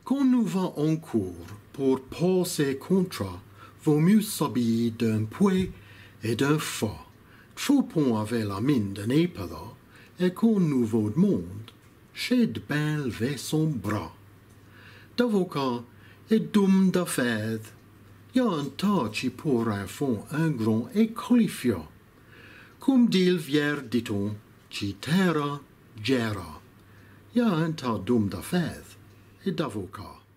Quand nous va en cours pour passer contre, vaut mieux s'habiller d'un pouet et d'un fa. Chopin avait la mine d'un épada, et quand nous va de monde, chez de belle vers son bras. D'avocat et d'homme d'affaires, y a un tas qui pourrait faire un grand écolifier. Comme dit le vieux dit-on, qui terra gera. Y a un tas d'hommes d'affaires et d'avocats.